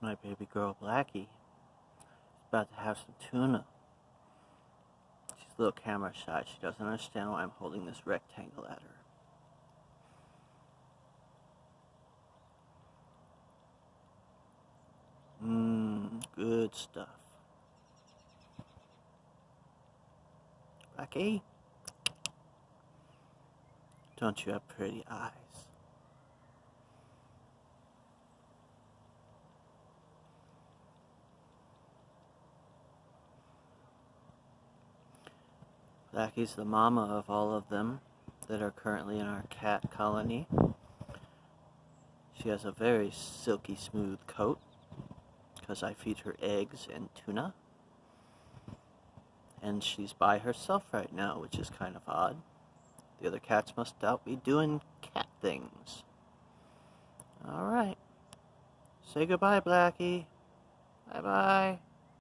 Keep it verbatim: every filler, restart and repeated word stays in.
My baby girl Blackie is about to have some tuna. She's a little camera shy. She doesn't understand why I'm holding this rectangle at her. Mmm, good stuff. Blackie, don't you have pretty eyes? Blackie's the mama of all of them that are currently in our cat colony. She has a very silky smooth coat because I feed her eggs and tuna. And she's by herself right now, which is kind of odd. The other cats must out be doing cat things. Alright. Say goodbye, Blackie. Bye-bye.